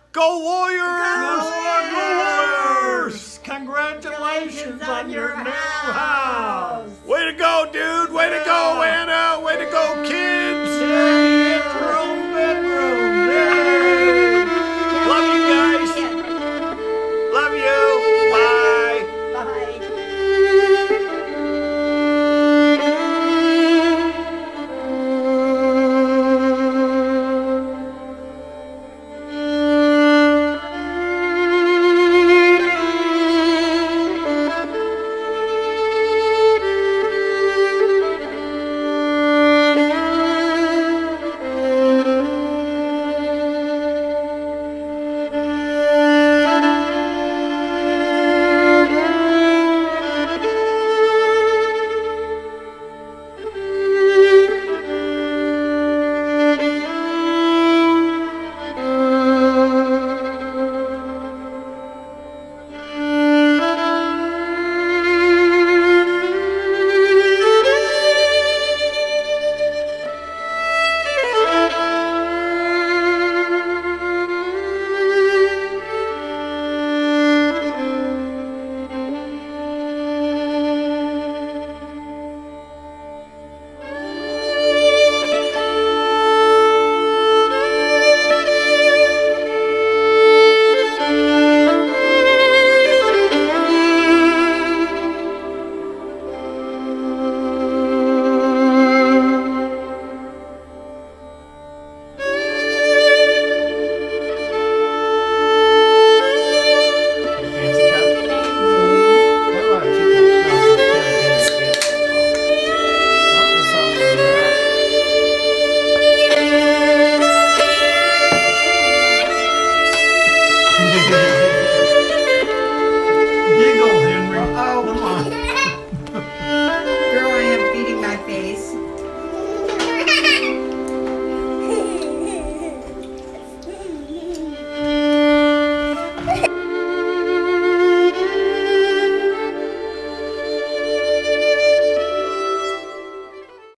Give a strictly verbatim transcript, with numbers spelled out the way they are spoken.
Go Warriors! Go Warriors! Congratulations on your new house! Way to go, dude! Way to go, Anna! Way to go, kids! Yay, it's your own bedroom! Yay! Love you guys! Love you! Bye! Bye. Yay!